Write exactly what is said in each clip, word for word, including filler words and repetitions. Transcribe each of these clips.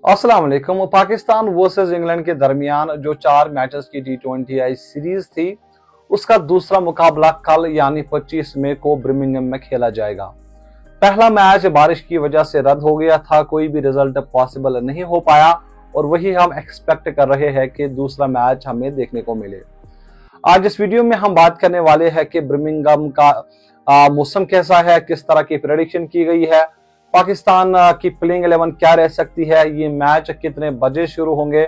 अस्सलाम वालेकुम। Pakistan versus England के दरमियान जो चार मैचेस की टी ट्वेंटी आई सीरीज थी, उसका दूसरा मुकाबला कल यानी पच्चीस मई को बर्मिंघम में खेला जाएगा। पहला मैच बारिश की वजह से रद्द हो गया था, कोई भी रिजल्ट पॉसिबल नहीं हो पाया और वही हम एक्सपेक्ट कर रहे हैं कि दूसरा मैच हमें देखने को मिले। आज इस वीडियो में हम बात करने वाले हैं कि बर्मिंघम का मौसम कैसा है, किस तरह की प्रेडिक्शन की गई है, पाकिस्तान की प्लेइंग इलेवन क्या रह सकती है, ये मैच कितने बजे शुरू होंगे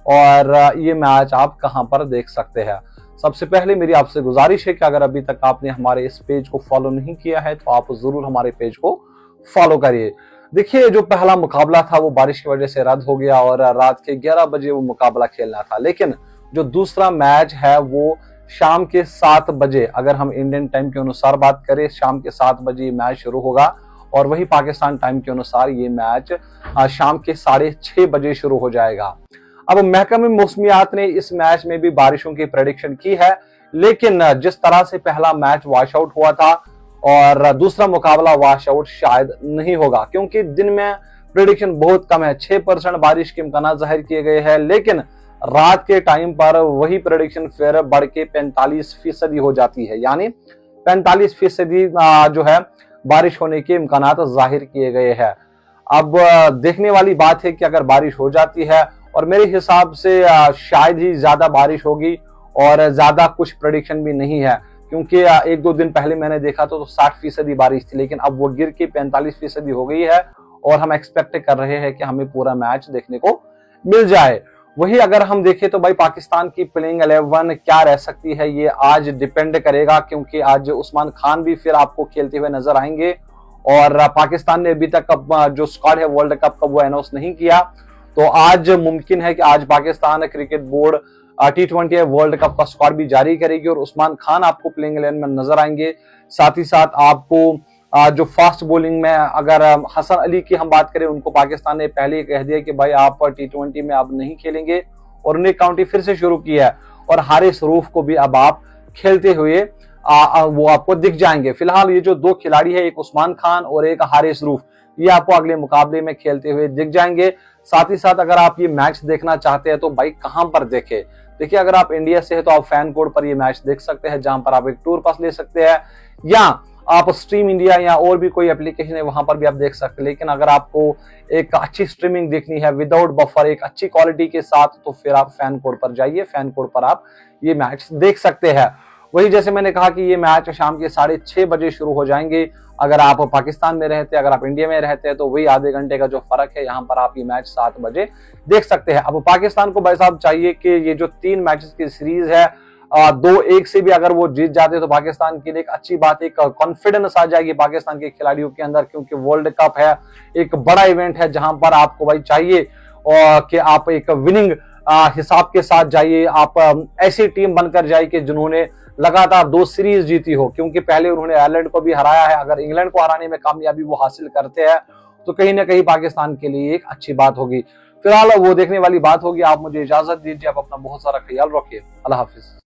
और ये मैच आप कहां पर देख सकते हैं। सबसे पहले मेरी आपसे गुजारिश है कि अगर अभी तक आपने हमारे इस पेज को फॉलो नहीं किया है तो आप जरूर हमारे पेज को फॉलो करिए। देखिए, जो पहला मुकाबला था वो बारिश की वजह से रद्द हो गया और रात के ग्यारह बजे वो मुकाबला खेलना था, लेकिन जो दूसरा मैच है वो शाम के सात बजे, अगर हम इंडियन टाइम के अनुसार बात करें, शाम के सात बजे मैच शुरू होगा और वही पाकिस्तान टाइम के अनुसार ये मैच शाम के साढ़े छह बजे शुरू हो जाएगा। अब महकमे मौसमियात ने इस मैच में भी बारिशों की प्रेडिक्शन की है, लेकिन जिस तरह से पहला मैच वॉश आउट हुआ था और दूसरा मुकाबला वॉश आउट शायद नहीं होगा, क्योंकि दिन में प्रेडिक्शन बहुत कम है। छह परसेंट बारिश के इम्कान जाहिर किए गए हैं, लेकिन रात के टाइम पर वही प्रेडिक्शन फिर बढ़ के पैंतालीस फीसदी हो जाती है, यानी पैंतालीस फीसदी जो है बारिश होने के इम्कान जाहिर किए गए हैं। अब देखने वाली बात है कि अगर बारिश हो जाती है, और मेरे हिसाब से शायद ही ज्यादा बारिश होगी और ज्यादा कुछ प्रेडिक्शन भी नहीं है, क्योंकि एक दो दिन पहले मैंने देखा तो, तो साठ फीसदी बारिश थी, लेकिन अब वो गिर के पैंतालीस फीसदी हो गई है और हम एक्सपेक्ट कर रहे हैं कि हमें पूरा मैच देखने को मिल जाए। वही अगर हम देखें तो भाई पाकिस्तान की प्लेइंग इलेवन क्या रह सकती है, ये आज डिपेंड करेगा, क्योंकि आज उस्मान खान भी फिर आपको खेलते हुए नजर आएंगे और पाकिस्तान ने अभी तक जो स्क्वाड है वर्ल्ड कप का वो अनाउंस नहीं किया, तो आज मुमकिन है कि आज Pakistan cricket board T twenty world cup का स्क्वाड भी जारी करेगी और उस्मान खान आपको प्लेइंग इलेवन में नजर आएंगे। साथ ही साथ आपको जो फास्ट बॉलिंग में अगर हसन अली की हम बात करें, उनको पाकिस्तान ने पहले ही कह दिया कि भाई आप टी ट्वेंटी में अब नहीं खेलेंगे और उन्हें काउंटी फिर से शुरू की है, और हारिस रूफ को भी अब आप खेलते हुए आ, आ, वो आपको दिख जाएंगे। फिलहाल ये जो दो खिलाड़ी है, एक उस्मान खान और एक हारिस रूफ, ये आपको अगले मुकाबले में खेलते हुए दिख जाएंगे। साथ ही साथ अगर आप ये मैच देखना चाहते हैं तो भाई कहां पर देखे, देखिए अगर आप इंडिया से है तो आप फैन कोड पर ये मैच देख सकते हैं, जहां पर आप एक टूर पास ले सकते हैं, या आप स्ट्रीम इंडिया या और भी कोई एप्लीकेशन है वहां पर भी आप देख सकते हैं। लेकिन अगर आपको एक अच्छी स्ट्रीमिंग देखनी है विदाउट बफर, एक अच्छी क्वालिटी के साथ, तो फिर आप फैन कोड पर जाइए, फैन कोड पर आप ये मैच देख सकते हैं। वही जैसे मैंने कहा कि ये मैच शाम के साढ़े छह बजे शुरू हो जाएंगे। अगर आप पाकिस्तान में रहते हैं, अगर आप इंडिया में रहते हैं, तो वही आधे घंटे का जो फर्क है, यहाँ पर आप ये मैच सात बजे देख सकते हैं। अब पाकिस्तान को भाई साहब चाहिए कि ये जो तीन मैचेस की सीरीज है, आ, दो एक से भी अगर वो जीत जाते तो पाकिस्तान के लिए एक अच्छी बात, एक कॉन्फिडेंस आ जाएगी पाकिस्तान के खिलाड़ियों के अंदर, क्योंकि वर्ल्ड कप है, एक बड़ा इवेंट है जहां पर आपको भाई चाहिए कि आप एक विनिंग हिसाब के साथ जाइए, आप ऐसी टीम बनकर जाइए कि जिन्होंने लगातार दो सीरीज जीती हो, क्योंकि पहले उन्होंने आयरलैंड को भी हराया है। अगर इंग्लैंड को हराने में कामयाबी वो हासिल करते हैं तो कहीं ना कहीं पाकिस्तान के लिए एक अच्छी बात होगी। फिलहाल वो देखने वाली बात होगी। आप मुझे इजाजत दीजिए, आप अपना बहुत सारा ख्याल रखिए। अल्लाह हाफिज।